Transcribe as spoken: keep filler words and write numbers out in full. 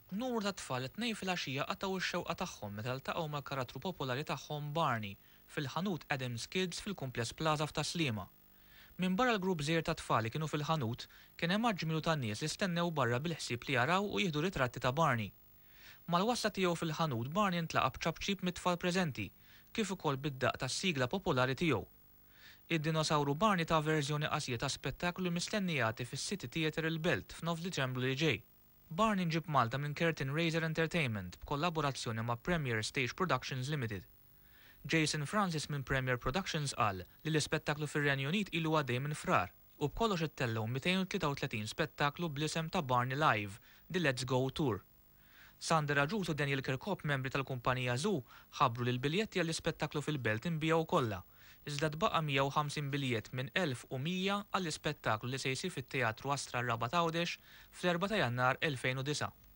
Numru ta' tfal it-tnejn fil-għaxija qataw ix-xewqa tagħhom meta ltaqgħu mal-karattru popolari tagħhom Barney fil-ħanut Adams Kids fil-Kumpless Plaza f'Taslima. Minn barra l-grupp żgħir ta' tfal li kienu fil-ħanut kien hemm aġmilu tan-nies li stennew barra bil-ħsieb li jaraw u jieħdu ritratti ta' Barney. Mal-wasla tiegħu fil-ħanut Barney ntlaqa b'ċabċib mit-tfal preżenti, kif ukoll bid-daqq tas-sigla popolari tiegħu. Id-dinosawru Barney ta' verżjoni qasija ta' spettaklu mistennijati fis-City Theatre il-Belt f'nofs Diċembru li ġej. Barney nġib Malta minn Curtain Raiser Entertainment b'kollaborazzjoni ma' Premier Stage Productions Limited. Jason Francis minn Premier Productions qal li l-ispettaklu fir-Renju Unit ilu għaddej minn frar u b'kollox ittellgħu mئتين وثلاثة وثلاثين spettaklu bl-isem ta' Barney Live, the Let's Go Tour. Sandra Ġut u Daniel Kirkhope, membri tal-kumpanija Zoo, ħabbru li l-biljetti għall-ispettaklu fil-Belt inbijaw kollha. Iżda tbaqa' مئة وخمسين biljett minn ألف ومئة għall-ispettaklu li se jsir fit-Teatru Astra r-Raba' ta' Għawdex fl-erba' ta' Jannar ألفين وتسعة.